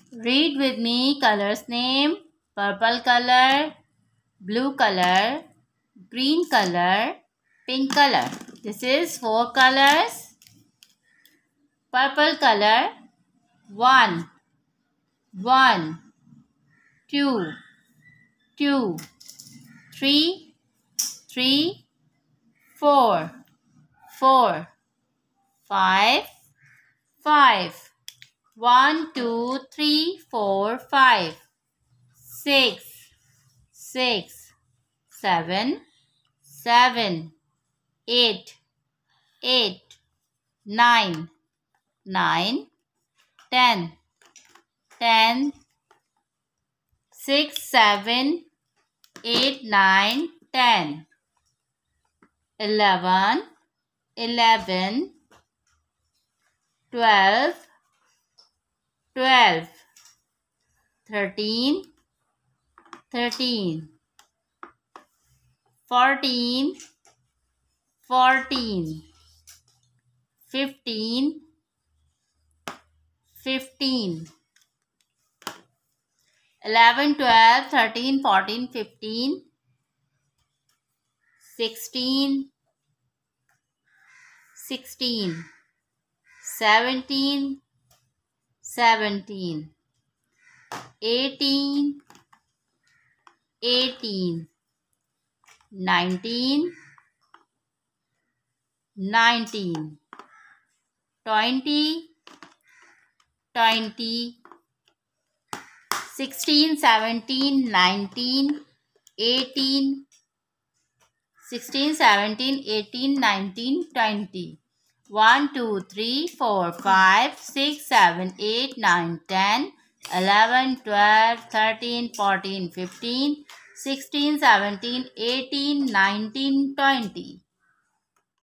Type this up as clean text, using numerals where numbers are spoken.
Read with me colors name. Purple color, blue color, green color, pink color. This is 4 colors. Purple color. 1, 1, 2, 2, 3, 3, 4, 4, 5, 5. 1, 2, 3, 4, 5. 6, 6, 7, 7, 8, 8, 9, 9, 10, 10, 6, 7, 8, 9, 10, 11, 11, 12, 12, 13, 13, 14, 14, 15, 15, 11, 12, 13, 14, 15, 16, 16, 17, 17, 18, 18, 19, 19, 20, 20, 16, 17, 19, 18, 16, 17, 18, 19, 20. 1, 2, 3, 4, 5, 6, 7, 8, 9, 10, 11, 12, 13, 14, 15, 16, 17, 18, 19, 20.